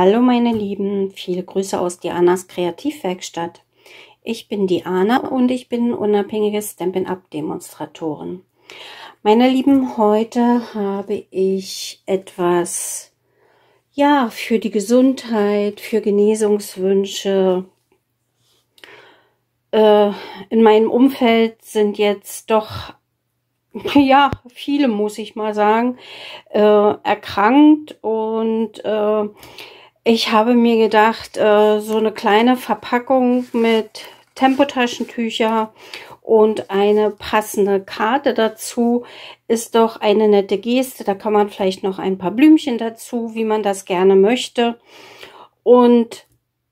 Hallo meine Lieben, viele Grüße aus Dianas Kreativwerkstatt. Ich bin Diana und ich bin unabhängige Stampin' Up Demonstratorin. Meine Lieben, heute habe ich etwas, ja, für die Gesundheit, für Genesungswünsche. In meinem Umfeld sind jetzt doch, ja, viele, muss ich mal sagen, erkrankt und ich habe mir gedacht, so eine kleine Verpackung mit Tempotaschentücher und eine passende Karte dazu ist doch eine nette Geste. Da kann man vielleicht noch ein paar Blümchen dazu, wie man das gerne möchte. Und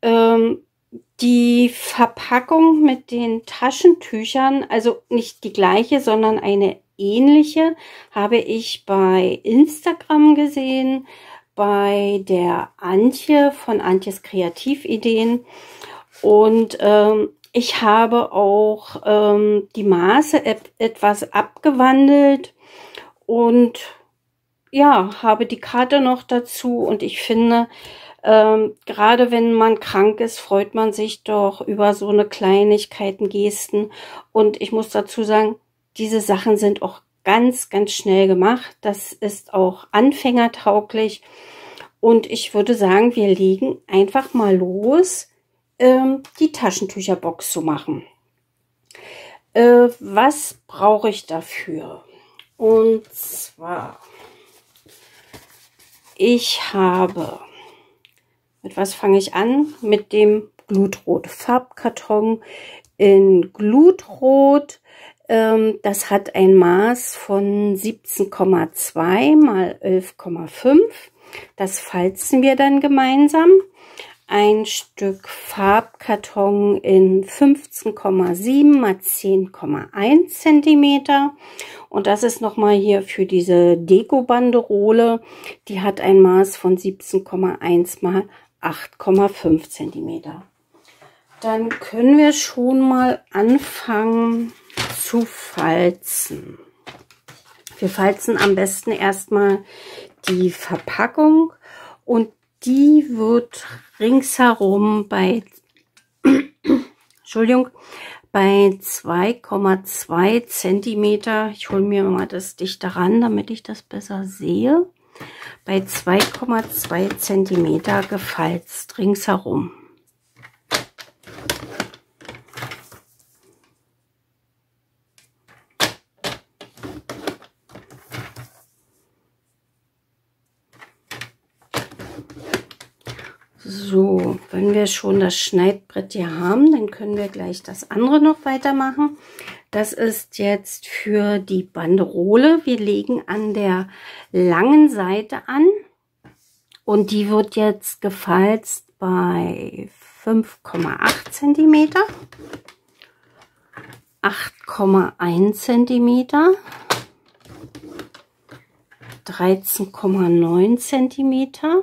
die Verpackung mit den Taschentüchern, also nicht die gleiche, sondern eine ähnliche, habe ich bei Instagram gesehen, bei der Antje von Antjes Kreativideen. Und ich habe auch die Maße etwas abgewandelt und ja, habe die Karte noch dazu. Und ich finde, gerade wenn man krank ist, freut man sich doch über so eine Kleinigkeiten, Gesten. Und ich muss dazu sagen, diese Sachen sind auch ganz, ganz schnell gemacht. Das ist auch anfängertauglich. Und ich würde sagen, wir legen einfach mal los, die Taschentücherbox zu machen. Was brauche ich dafür? Und zwar, ich habe, mit was fange ich an? Mit dem Glutrot Farbkarton in Glutrot. Das hat ein Maß von 17,2 mal 11,5. Das falzen wir dann gemeinsam. Ein Stück Farbkarton in 15,7 mal 10,1 cm. Und das ist nochmal hier für diese Deko-Banderole. Die hat ein Maß von 17,1 mal 8,5 cm. Dann können wir schon mal anfangen zu falzen. Wir falzen am besten erstmal die Verpackung und die wird ringsherum bei, Entschuldigung, bei 2,2 cm, ich hole mir mal das dichter ran, damit ich das besser sehe, bei 2,2 cm gefalzt ringsherum. So, wenn wir schon das Schneidbrett hier haben, dann können wir gleich das andere noch weitermachen. Das ist jetzt für die Banderole. Wir legen an der langen Seite an und die wird jetzt gefalzt bei 5,8 cm, 8,1 cm, 13,9 cm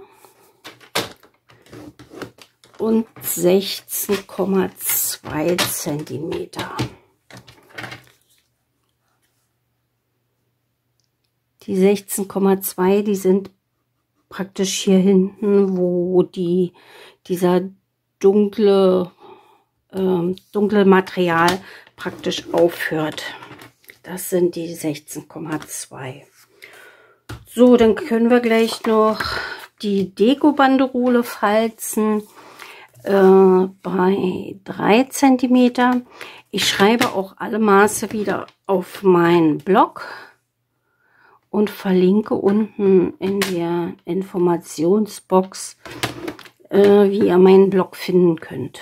und 16,2 cm. Die 16,2, die sind praktisch hier hinten, wo dieser dunkle Material praktisch aufhört. Das sind die 16,2. So, dann können wir gleich noch die Deko-Banderole falzen. Bei 3 cm. Ich schreibe auch alle Maße wieder auf meinen Blog und verlinke unten in der Informationsbox, wie ihr meinen Blog finden könnt.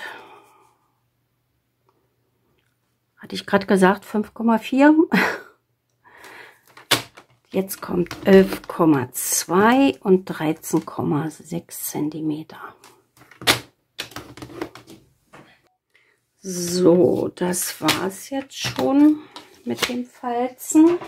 Hatte ich gerade gesagt 5,4? Jetzt kommt 11,2 und 13,6 cm. So, das war es jetzt schon mit dem Falzen.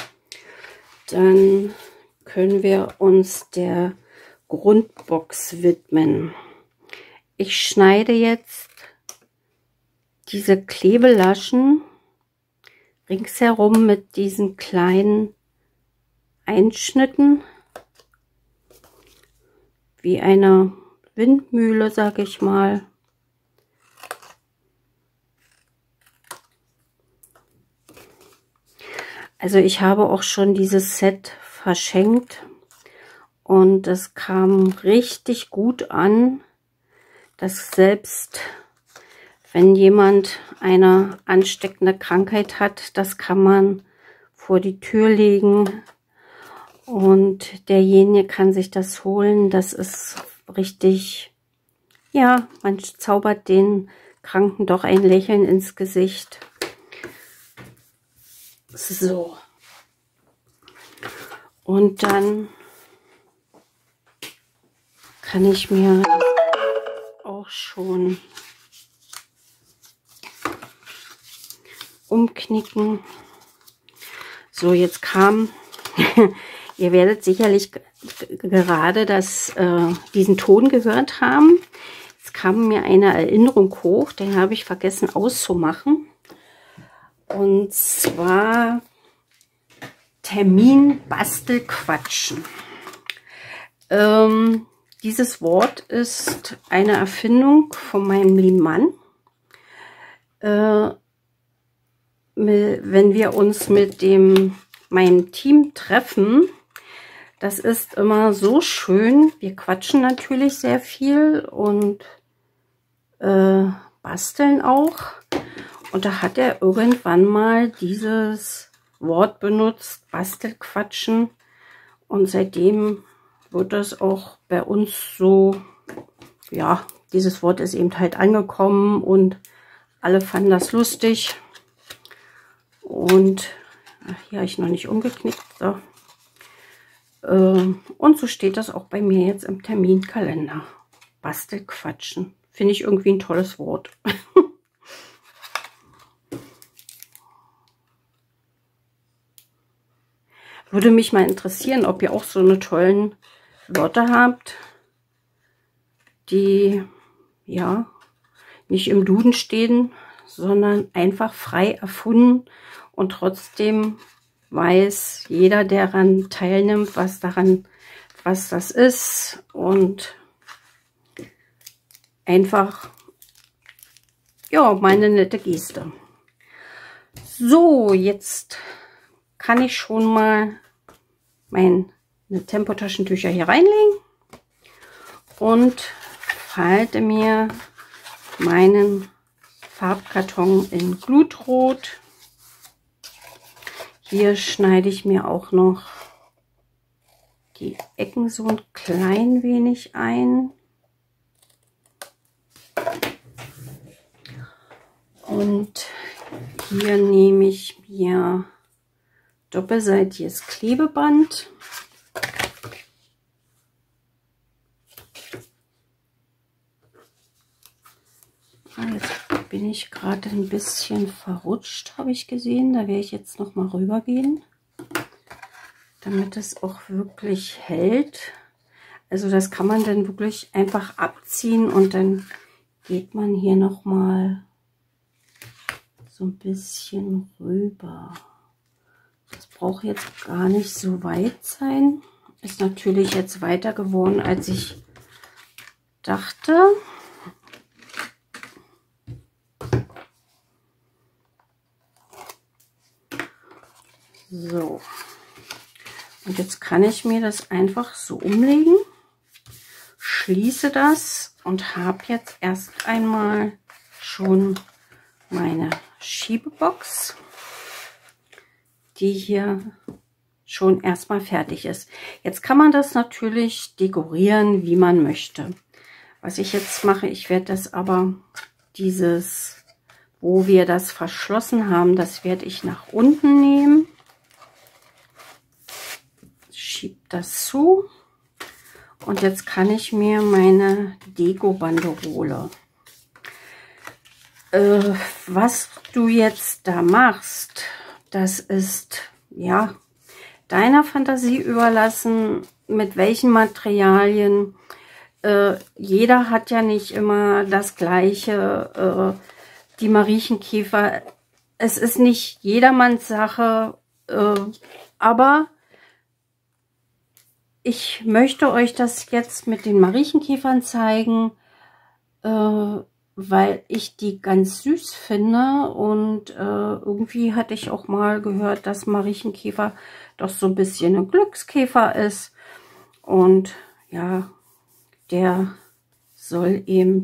Dann können wir uns der Grundbox widmen. Ich schneide jetzt diese Klebelaschen ringsherum mit diesen kleinen Einschnitten wie eine Windmühle, sag ich mal. Also ich habe auch schon dieses Set verschenkt und es kam richtig gut an, dass selbst wenn jemand eine ansteckende Krankheit hat, das kann man vor die Tür legen und derjenige kann sich das holen. Das ist richtig, ja, man zaubert den Kranken doch ein Lächeln ins Gesicht. So. Und dann kann ich mir auch schon umknicken. So, jetzt kam, ihr werdet sicherlich gerade diesen Ton gehört haben. Jetzt kam mir eine Erinnerung hoch, den habe ich vergessen auszumachen. Und zwar Termin Bastelquatschen. Dieses Wort ist eine Erfindung von meinem lieben Mann. Wenn wir uns mit meinem Team treffen, das ist immer so schön. Wir quatschen natürlich sehr viel und basteln auch. Und da hat er irgendwann mal dieses Wort benutzt, Bastelquatschen. Und seitdem wird das auch bei uns so, ja, dieses Wort ist eben halt angekommen und alle fanden das lustig. Und hier habe ich noch nicht umgeknickt. So. Und so steht das auch bei mir jetzt im Terminkalender. Bastelquatschen. Finde ich irgendwie ein tolles Wort. Würde mich mal interessieren, ob ihr auch so eine tollen Wörter habt, die ja nicht im Duden stehen, sondern einfach frei erfunden und trotzdem weiß jeder, der daran teilnimmt, was das ist und einfach ja mal eine nette Geste. So, jetzt kann ich schon mal meine Tempotaschentücher hier reinlegen und falte mir meinen Farbkarton in Glutrot. Hier schneide ich mir auch noch die Ecken so ein klein wenig ein. Und hier nehme ich mir doppelseitiges Klebeband. Jetzt bin ich gerade ein bisschen verrutscht, habe ich gesehen. Da werde ich jetzt noch mal rübergehen, damit es auch wirklich hält. Also das kann man dann wirklich einfach abziehen und dann geht man hier noch mal so ein bisschen rüber. Das braucht jetzt gar nicht so weit sein. Ist natürlich jetzt weiter geworden, als ich dachte. So. Und jetzt kann ich mir das einfach so umlegen. Schließe das und habe jetzt erst einmal schon meine Schiebebox, die hier schon erstmal fertig ist. Jetzt kann man das natürlich dekorieren, wie man möchte. Was ich jetzt mache, ich werde das aber, wo wir das verschlossen haben, das werde ich nach unten nehmen. Schiebe das zu. Und jetzt kann ich mir meine Deko-Banderole. Was du jetzt da machst, das ist ja deiner Fantasie überlassen, mit welchen Materialien. Jeder hat ja nicht immer das Gleiche. Die Mariechenkäfer, es ist nicht jedermanns Sache, aber ich möchte euch das jetzt mit den Marienkäfern zeigen, weil ich die ganz süß finde und irgendwie hatte ich auch mal gehört, dass Marienkäfer doch so ein bisschen ein Glückskäfer ist und ja, der soll eben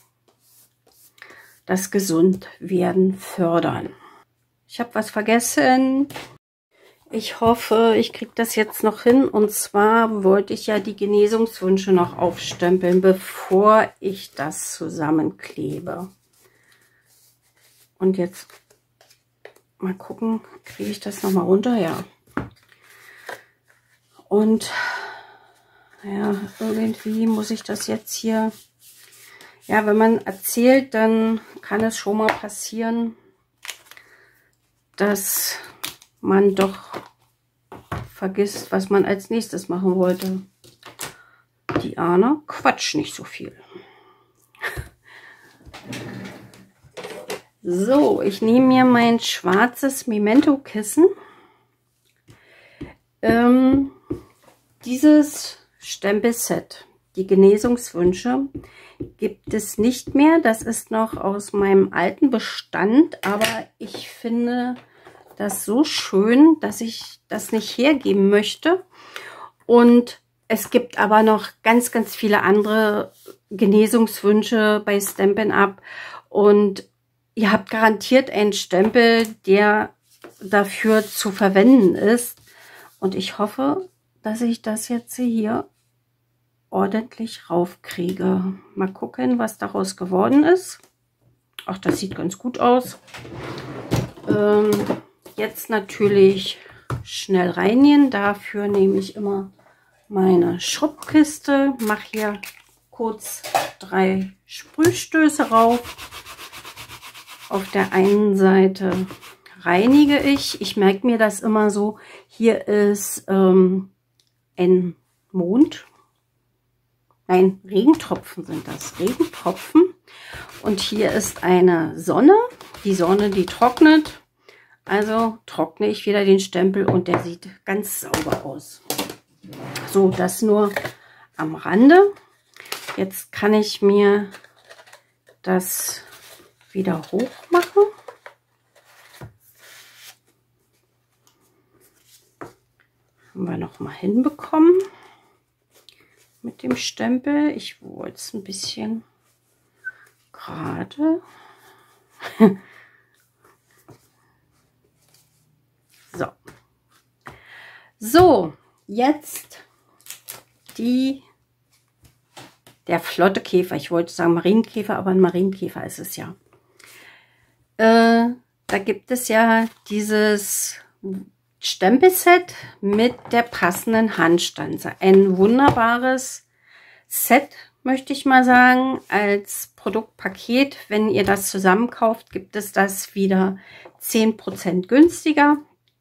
das Gesundwerden fördern. Ich habe was vergessen. Ich hoffe, ich kriege das jetzt noch hin. Und zwar wollte ich ja die Genesungswünsche noch aufstempeln, bevor ich das zusammenklebe. Und jetzt mal gucken, kriege ich das noch mal runter? Ja. Und ja, irgendwie muss ich das jetzt hier... Ja, wenn man erzählt, dann kann es schon mal passieren, dass man doch vergisst, was man als nächstes machen wollte. Diana, quatsch nicht so viel. So, ich nehme mir mein schwarzes Memento-Kissen. Dieses Stempelset, die Genesungswünsche, gibt es nicht mehr. Das ist noch aus meinem alten Bestand, aber ich finde das so schön, dass ich das nicht hergeben möchte. Und es gibt aber noch ganz, ganz viele andere Genesungswünsche bei Stampin' Up. Und ihr habt garantiert einen Stempel, der dafür zu verwenden ist. Und ich hoffe, dass ich das jetzt hier ordentlich raufkriege. Mal gucken, was daraus geworden ist. Ach, das sieht ganz gut aus. Jetzt natürlich schnell reinigen. Dafür nehme ich immer meine Schrubbkiste, mache hier kurz 3 Sprühstöße rauf. Auf der einen Seite reinige ich. Ich merke mir das immer so. Hier ist ein Mond. Nein, Regentropfen sind das. Regentropfen. Und hier ist eine Sonne. Die Sonne, die trocknet. Also trockne ich wieder den Stempel und der sieht ganz sauber aus. So, das nur am Rande. Jetzt kann ich mir das wieder hoch machen. Haben wir noch mal hinbekommen mit dem Stempel. Ich wollte es ein bisschen gerade. So. So, jetzt der flotte Käfer. Ich wollte sagen Marienkäfer, aber ein Marienkäfer ist es ja. Da gibt es ja dieses Stempelset mit der passenden Handstanze. Ein wunderbares Set, möchte ich mal sagen, als Produktpaket. Wenn ihr das zusammen kauft, gibt es das wieder 10% günstiger.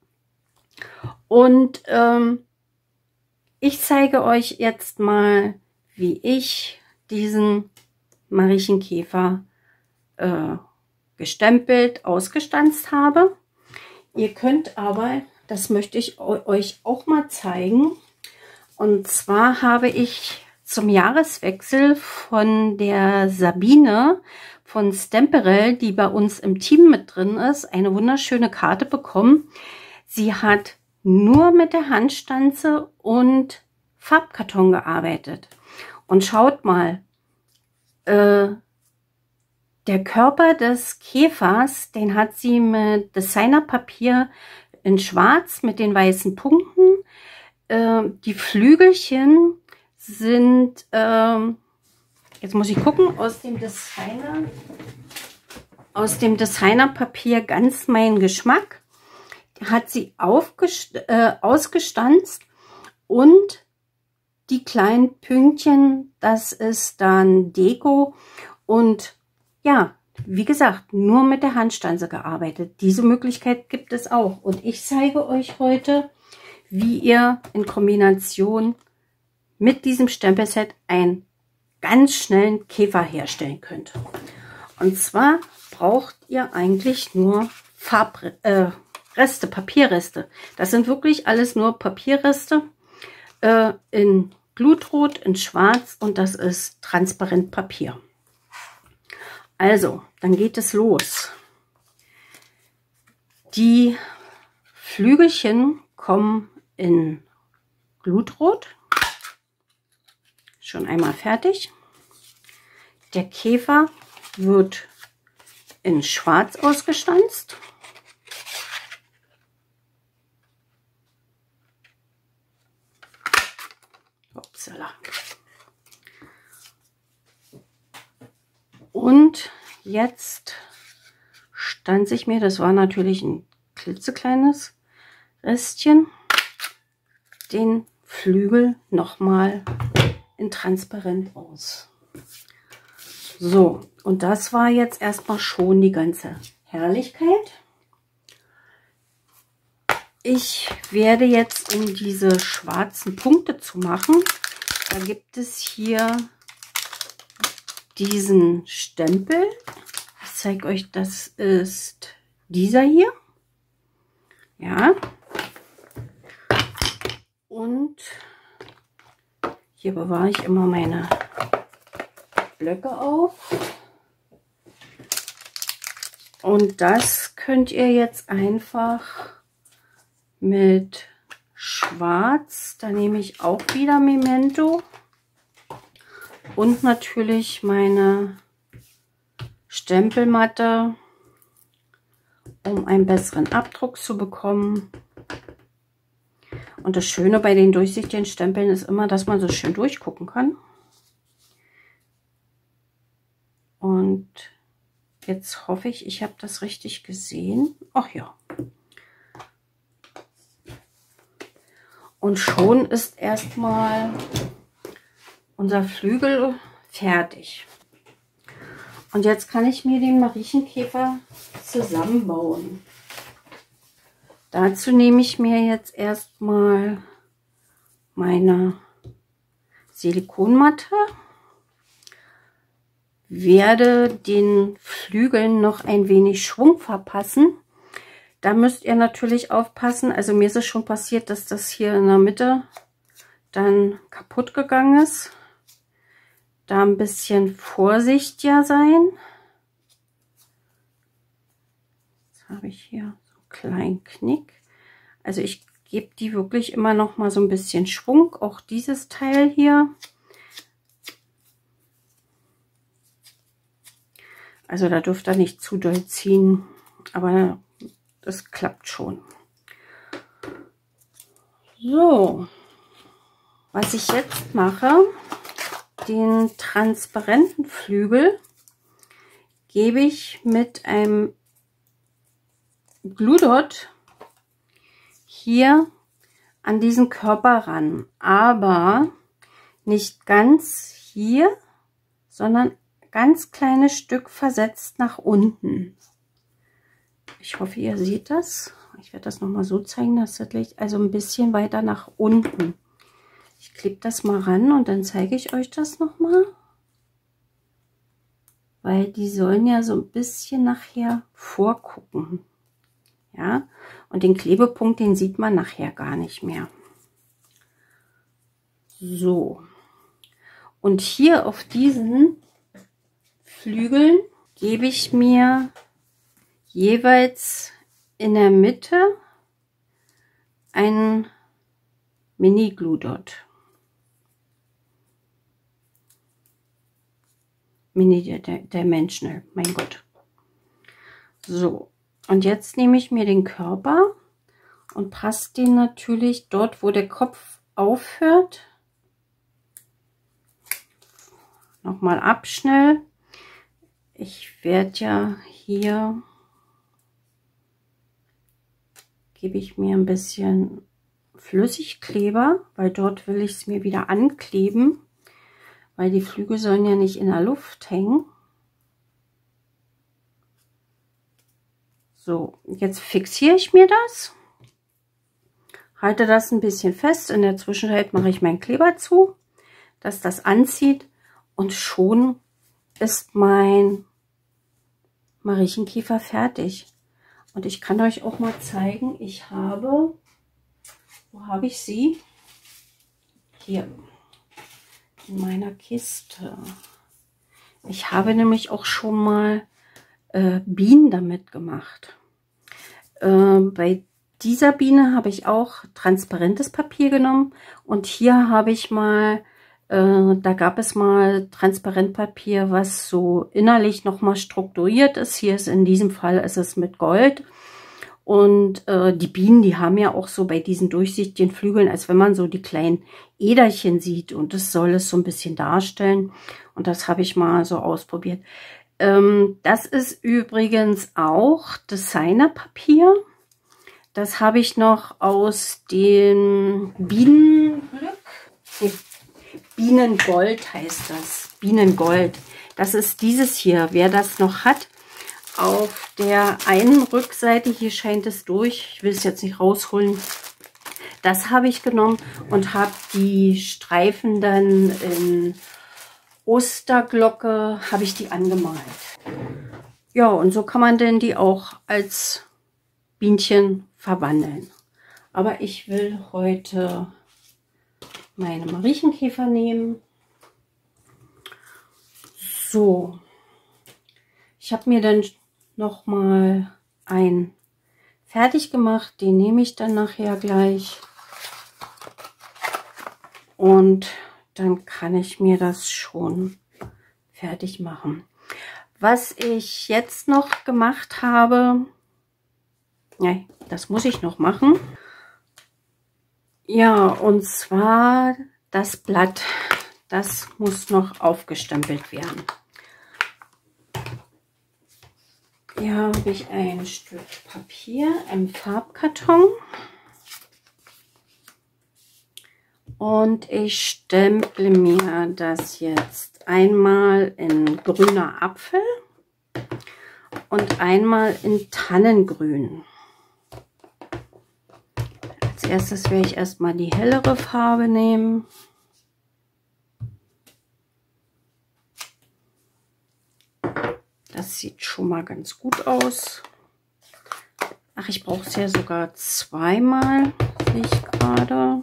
Und ich zeige euch jetzt mal, wie ich diesen Marienkäfer gestempelt, ausgestanzt habe. Ihr könnt aber, das möchte ich euch auch mal zeigen, und zwar habe ich zum Jahreswechsel von der Sabine von Stamperel, die bei uns im Team mit drin ist, eine wunderschöne Karte bekommen. Sie hat nur mit der Handstanze und Farbkarton gearbeitet. Und schaut mal, der Körper des Käfers, den hat sie mit Designerpapier in Schwarz mit den weißen Punkten. Die Flügelchen sind, jetzt muss ich gucken, aus dem Designerpapier ganz mein Geschmack. Hat sie ausgestanzt und die kleinen Pünktchen, das ist dann Deko und ja, wie gesagt, nur mit der Handstanze gearbeitet. Diese Möglichkeit gibt es auch. Und ich zeige euch heute, wie ihr in Kombination mit diesem Stempelset einen ganz schnellen Käfer herstellen könnt. Und zwar braucht ihr eigentlich nur Papierreste. Das sind wirklich alles nur Papierreste. in Blutrot, in Schwarz und das ist transparent Papier. Also, dann geht es los. Die Flügelchen kommen in Blutrot. Schon einmal fertig. Der Käfer wird in Schwarz ausgestanzt. Upsala. Und jetzt stanze ich mir, das war natürlich ein klitzekleines Restchen, den Flügel nochmal in transparent aus. So, und das war jetzt erstmal schon die ganze Herrlichkeit. Ich werde jetzt, um diese schwarzen Punkte zu machen, da gibt es hier diesen Stempel. Ich zeige euch, das ist dieser hier. Ja. Und hier bewahre ich immer meine Blöcke auf. Und das könnt ihr jetzt einfach mit Schwarz, da nehme ich auch wieder Memento und natürlich meine Stempelmatte, um einen besseren Abdruck zu bekommen. Und das Schöne bei den durchsichtigen Stempeln ist immer, dass man so schön durchgucken kann. Und jetzt hoffe ich, ich habe das richtig gesehen. Ach ja. Und schon ist erstmal unser Flügel fertig. Und jetzt kann ich mir den Mariechenkäfer zusammenbauen. Dazu nehme ich mir jetzt erstmal meine Silikonmatte, werde den Flügeln noch ein wenig Schwung verpassen. Da müsst ihr natürlich aufpassen. Also mir ist es schon passiert, dass das hier in der Mitte dann kaputt gegangen ist. Da ein bisschen vorsichtiger sein. Jetzt habe ich hier so einen kleinen Knick. Also ich gebe die wirklich immer noch mal so ein bisschen Schwung. Auch dieses Teil hier. Also da dürft ihr nicht zu doll ziehen. Aber das klappt schon. So, was ich jetzt mache, den transparenten Flügel gebe ich mit einem Glue Dot hier an diesen Körper ran, aber nicht ganz hier, sondern ganz kleines Stück versetzt nach unten. Ich hoffe, ihr seht das. Ich werde das noch mal so zeigen, dass das Licht also ein bisschen weiter nach unten. Ich klebe das mal ran und dann zeige ich euch das noch mal, weil die sollen ja so ein bisschen nachher vorgucken. Ja, und den Klebepunkt, den sieht man nachher gar nicht mehr. So, und hier auf diesen Flügeln gebe ich mir jeweils in der Mitte einen Mini Glue Dot. Mini Dimensional, mein Gott. So, und jetzt nehme ich mir den Körper und passe den natürlich dort, wo der Kopf aufhört, nochmal ab schnell. Ich werde ja hier, gebe ich mir ein bisschen Flüssigkleber, weil dort will ich es mir wieder ankleben, weil die Flügel sollen ja nicht in der Luft hängen. So, jetzt fixiere ich mir das, halte das ein bisschen fest. In der Zwischenzeit mache ich meinen Kleber zu, dass das anzieht, und schon ist mein Mariechenkäfer fertig. Und ich kann euch auch mal zeigen, ich habe, wo habe ich sie? hier in meiner Kiste. Ich habe nämlich auch schon mal Bienen damit gemacht. Bei dieser Biene habe ich auch transparentes Papier genommen und hier habe ich mal, da gab es mal Transparentpapier, was so innerlich nochmal strukturiert ist. Hier ist in diesem Fall ist es mit Gold. Und die Bienen, die haben ja auch so bei diesen durchsichtigen Flügeln, als wenn man so die kleinen Äderchen sieht. Und das soll es so ein bisschen darstellen. Und das habe ich mal so ausprobiert. Das ist übrigens auch Designerpapier. Das habe ich noch aus dem Bienenglück. Nee, Bienengold heißt das. Bienengold. Das ist dieses hier. Wer das noch hat. Auf der einen Rückseite, hier scheint es durch, ich will es jetzt nicht rausholen, das habe ich genommen und habe die Streifen dann in Osterglocke, habe ich die angemalt. Ja, und so kann man denn die auch als Bienchen verwandeln. Aber ich will heute meine Mariechenkäfer nehmen. So, ich habe mir dann noch mal einen fertig gemacht, den nehme ich dann nachher gleich und dann kann ich mir das schon fertig machen. Was ich jetzt noch gemacht habe, ja, das muss ich noch machen. Ja, und zwar das Blatt, das muss noch aufgestempelt werden. Hier habe ich ein Stück Papier im Farbkarton und ich stemple mir das jetzt einmal in grüner Apfel und einmal in Tannengrün. Als erstes werde ich erstmal die hellere Farbe nehmen. Das sieht schon mal ganz gut aus. Ach, ich brauche es ja sogar zweimal, sehe ich gerade.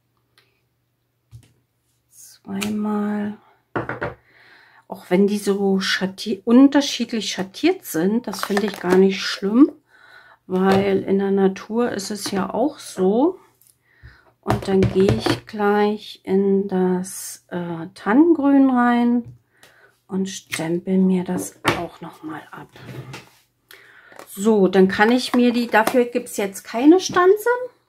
Zweimal. Auch wenn die so unterschiedlich schattiert sind, das finde ich gar nicht schlimm, weil in der Natur ist es ja auch so. Und dann gehe ich gleich in das Tannengrün rein und stempel mir das auch noch mal ab. So, dann kann ich mir die, dafür gibt es jetzt keine Stanze.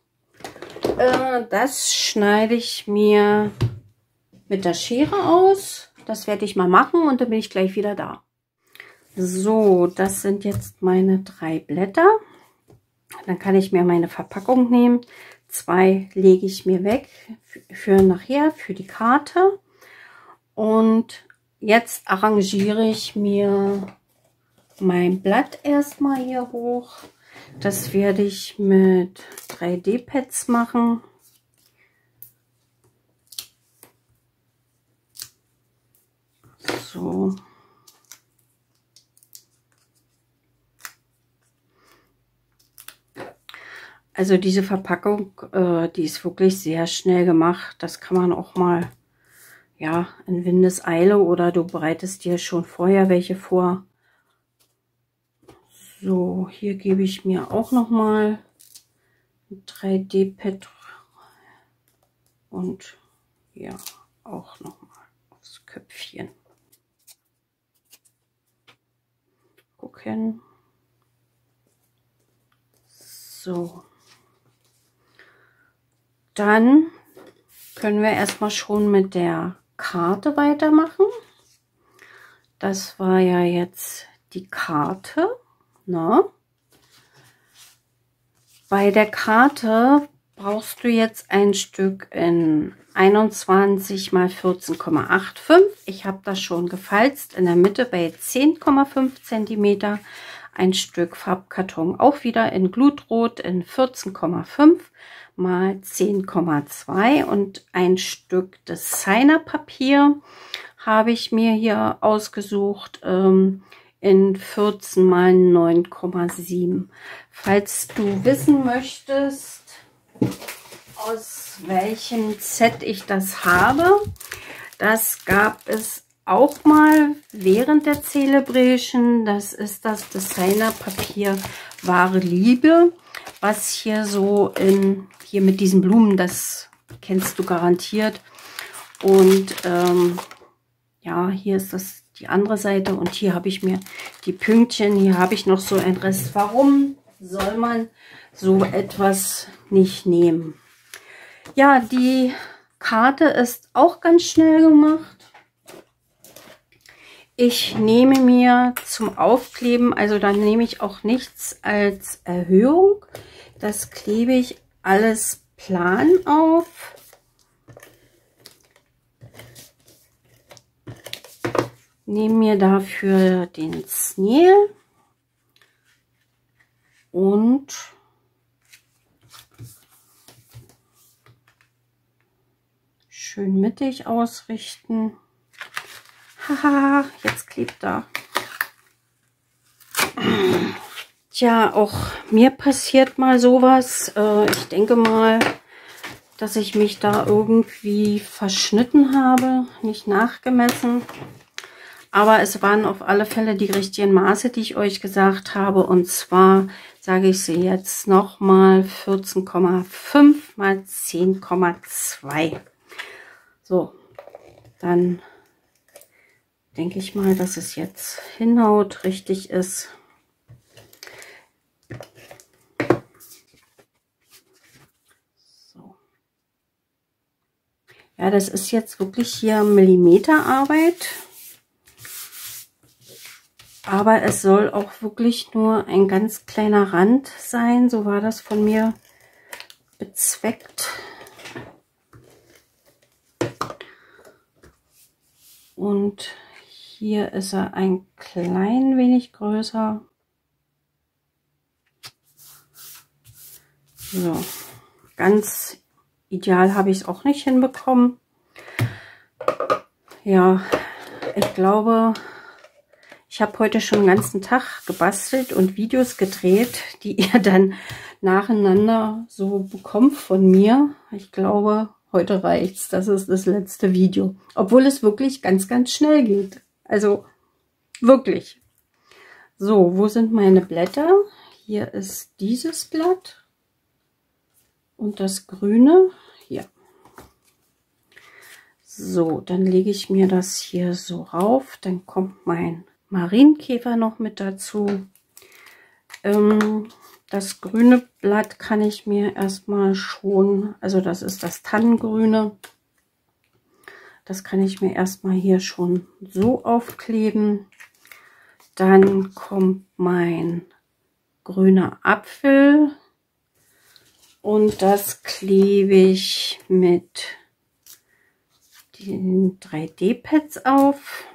Das schneide ich mir mit der Schere aus. Das werde ich mal machen und dann bin ich gleich wieder da. So, das sind jetzt meine 3 Blätter. Dann kann ich mir meine Verpackung nehmen. 2 lege ich mir weg für nachher, für die Karte. Und jetzt arrangiere ich mir mein Blatt erstmal hier hoch. Das werde ich mit 3D-Pads machen. So. Also diese Verpackung, die ist wirklich sehr schnell gemacht. Das kann man auch mal, ja, in Windeseile oder du bereitest dir schon vorher welche vor. So, hier gebe ich mir auch noch mal ein 3D-Pad und ja, auch noch mal aufs Köpfchen. Gucken. So. Dann können wir erstmal schon mit der Karte weitermachen. Das war ja jetzt die Karte. Ne? Bei der Karte brauchst du jetzt ein Stück in 21 x 14,85. Ich habe das schon gefalzt in der Mitte bei 10,5 cm. Ein Stück Farbkarton auch wieder in Glutrot in 14,5 mal 10,2 und ein Stück Designerpapier habe ich mir hier ausgesucht in 14 mal 9,7. Falls du wissen möchtest, aus welchem Set ich das habe. Das gab es auch mal während der Celebration. Das ist das Designerpapier Wahre Liebe, was hier so hier mit diesen Blumen, das kennst du garantiert. Und ja, hier ist das die andere Seite und hier habe ich mir die Pünktchen, hier habe ich noch so ein Rest. Warum soll man so etwas nicht nehmen? Ja, die Karte ist auch ganz schnell gemacht. Ich nehme mir zum Aufkleben, also dann nehme ich auch nichts als Erhöhung. Das klebe ich alles plan auf. Nehme mir dafür den Snail und schön mittig ausrichten. Haha, jetzt klebt er. Tja, auch mir passiert mal sowas. Ich denke mal, dass ich mich da irgendwie verschnitten habe, nicht nachgemessen. Aber es waren auf alle Fälle die richtigen Maße, die ich euch gesagt habe. Und zwar sage ich sie jetzt nochmal 14,5 mal 10,2. So, dann denke ich mal, dass es jetzt hinhaut, richtig ist. So. Ja, das ist jetzt wirklich hier Millimeterarbeit. Aber es soll auch wirklich nur ein ganz kleiner Rand sein. So war das von mir bezweckt. Und hier ist er ein klein wenig größer. So, ganz ideal habe ich es auch nicht hinbekommen. Ja, ich glaube, ich habe heute schon den ganzen Tag gebastelt und Videos gedreht, die ihr dann nacheinander so bekommt von mir. Ich glaube, heute reicht's. Das ist das letzte Video. Obwohl es wirklich ganz, ganz schnell geht. Also wirklich. So, wo sind meine Blätter? Hier ist dieses Blatt und das grüne hier. So, dann lege ich mir das hier so rauf. Dann kommt mein Marienkäfer noch mit dazu. Das grüne Blatt kann ich mir erstmal schon, also das ist das Tannengrüne, das kann ich mir erstmal hier schon so aufkleben. Dann kommt mein grüner Apfel und das klebe ich mit den 3D-Pads auf.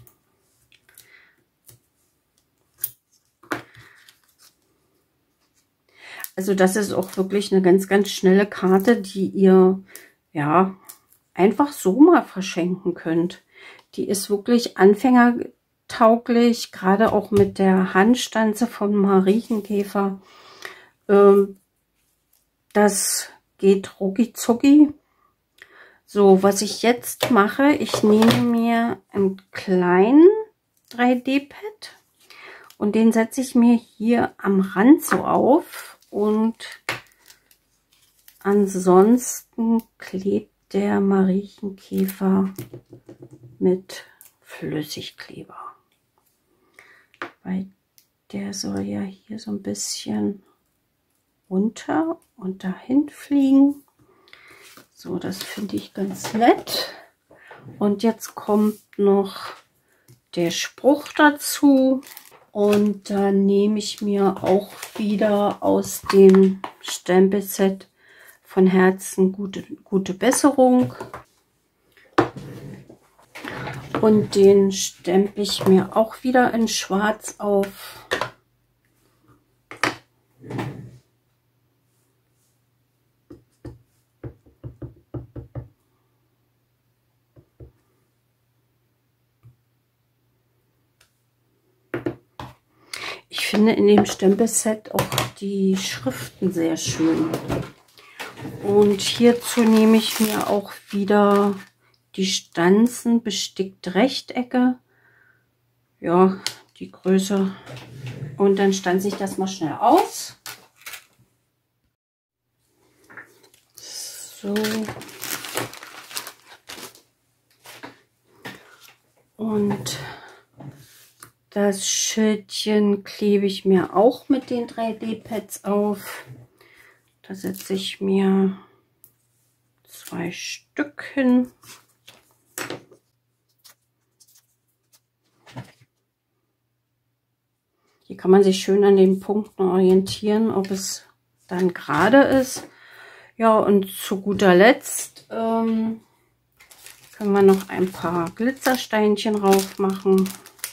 Also das ist auch wirklich eine ganz, ganz schnelle Karte, die ihr ja einfach so mal verschenken könnt. Die ist wirklich anfängertauglich, gerade auch mit der Handstanze von Marienkäfer. Das geht rucki zucki. So, was ich jetzt mache, ich nehme mir einen kleinen 3D-Pad und den setze ich mir hier am Rand so auf. Und ansonsten klebt der Marienkäfer mit Flüssigkleber. Weil der soll ja hier so ein bisschen runter und dahin fliegen. So, das finde ich ganz nett. Und jetzt kommt noch der Spruch dazu. Und dann nehme ich mir auch wieder aus dem Stempelset von Herzen gute Besserung. Und den stempel ich mir auch wieder in Schwarz auf. Ich finde in dem Stempelset auch die Schriften sehr schön. Und hierzu nehme ich mir auch wieder die Stanzen bestickt Rechtecke. Ja, die Größe. Und dann stanze ich das mal schnell aus. So. Und das Schildchen klebe ich mir auch mit den 3D-Pads auf. Da setze ich mir 2 Stück hin. Hier kann man sich schön an den Punkten orientieren, ob es dann gerade ist. Ja, und zu guter Letzt können wir noch ein paar Glitzersteinchen drauf machen.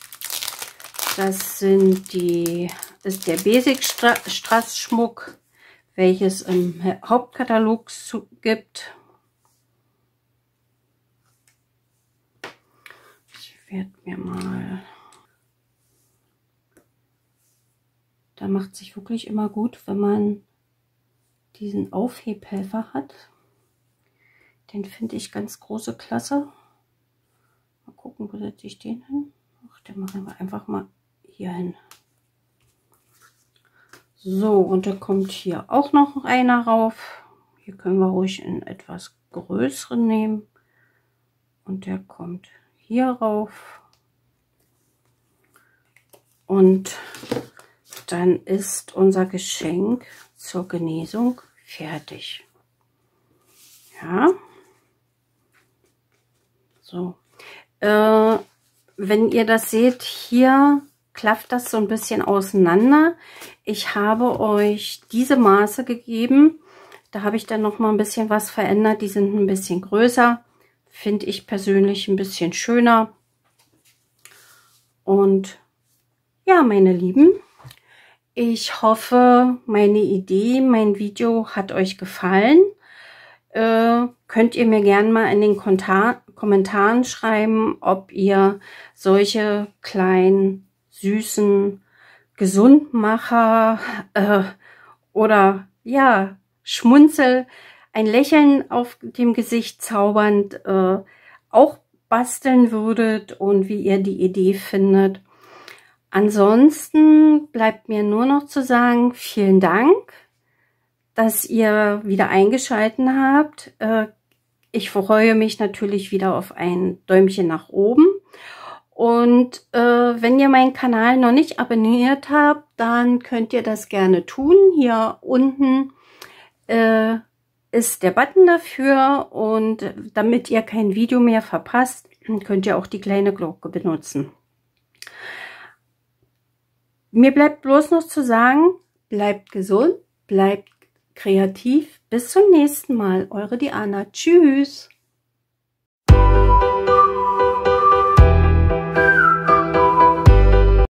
Das ist der Basic Strassschmuck, welches im Hauptkatalog gibt. Ich werde mir mal... Da macht sich wirklich immer gut, wenn man diesen Aufhebhelfer hat. Den finde ich ganz große Klasse. Mal gucken, wo setze ich den hin? Ach, den machen wir einfach mal hier hin. So, und da kommt hier auch noch einer rauf. Hier können wir ruhig einen etwas größeren nehmen. Und der kommt hier rauf. Und dann ist unser Geschenk zur Genesung fertig. Ja. So. Wenn ihr das seht, hier klafft das so ein bisschen auseinander. Ich habe euch diese Maße gegeben. Da habe ich dann noch mal ein bisschen was verändert. Die sind ein bisschen größer. Finde ich persönlich ein bisschen schöner. Und ja, meine Lieben, ich hoffe, meine Idee, mein Video hat euch gefallen. Könnt ihr mir gerne mal in den Kommentaren schreiben, ob ihr solche kleinen, süßen Gesundmacher oder ja, Schmunzel, ein Lächeln auf dem Gesicht zaubernd auch basteln würdet und wie ihr die Idee findet. Ansonsten bleibt mir nur noch zu sagen, vielen Dank, dass ihr wieder eingeschaltet habt. Ich freue mich natürlich wieder auf ein Däumchen nach oben. Und wenn ihr meinen Kanal noch nicht abonniert habt, dann könnt ihr das gerne tun. Hier unten ist der Button dafür. Und damit ihr kein Video mehr verpasst, könnt ihr auch die kleine Glocke benutzen. Mir bleibt bloß noch zu sagen, bleibt gesund, bleibt kreativ. Bis zum nächsten Mal. Eure Diana. Tschüss.